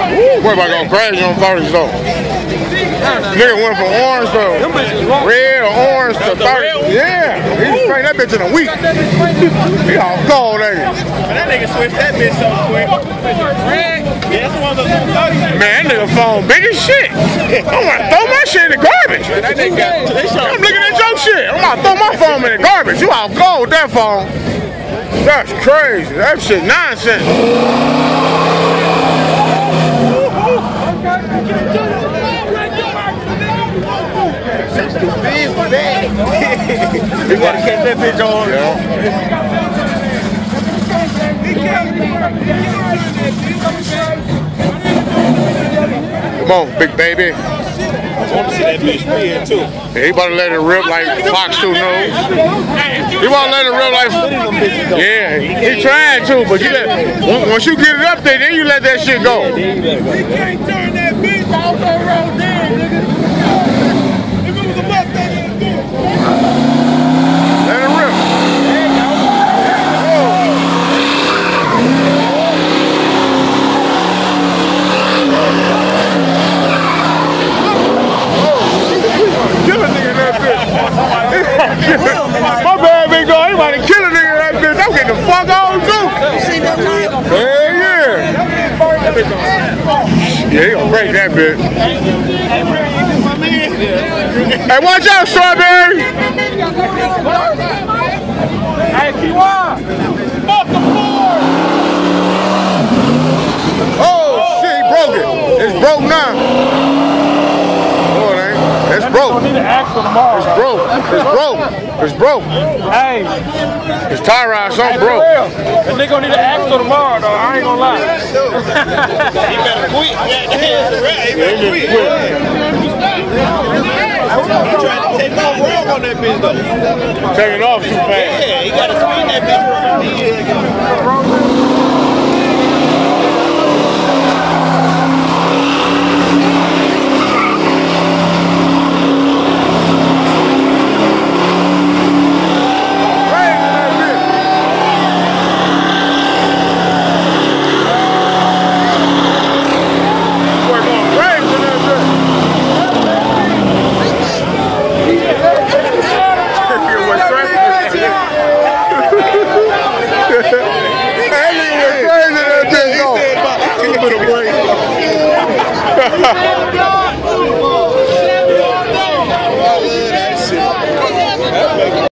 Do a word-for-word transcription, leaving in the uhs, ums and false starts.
What about going crazy on thirty though? Nigga went from orange to red or orange to thirty. Yeah, he was playing that bitch in a week. He all cold, ain't he? But that nigga switched that bitch so quick. Red? Yeah, that's one of those thirty. Man, that nigga phone big as shit. I'm gonna throw my shit in the garbage. Man, that nigga got, I'm looking at your shit. I'm gonna throw my phone in the garbage. You all cold with that phone. That's crazy. That shit nonsense. You gotta catch that bitch on. Yeah. Come on, big baby. I want to see that bitch spin too. Yeah, he about to let it rip like Fox two knows. He about to let it rip like. Yeah, he trying to, but you let, once you get it up there, then you let that shit go. You can't turn that bitch all around there, nigga. If it was a Mustang, it'd do it. Let it rip. Kill a nigga in that bitch. My bad, big dog. He about to kill a nigga in that bitch. I'm getting the fuck on too. Hell yeah. Yeah, he gonna break that bitch. Hey, watch out, Strawberry. Hey, Kiwan! Fuck the floor! Oh, shit, he broke it. It's broke now. Oh, it ain't. It's broke. Need an axle tomorrow. It's broke. It's broke. It's broke. Hey, His tie rod, something hey, broke. that nigga gonna need an axle tomorrow, though. I ain't gonna lie. He better quit. That's right. He better quit. He tried to take off wrong on that bitch, though. Take it off too fast. Yeah, he gotta spin that bitch wrong.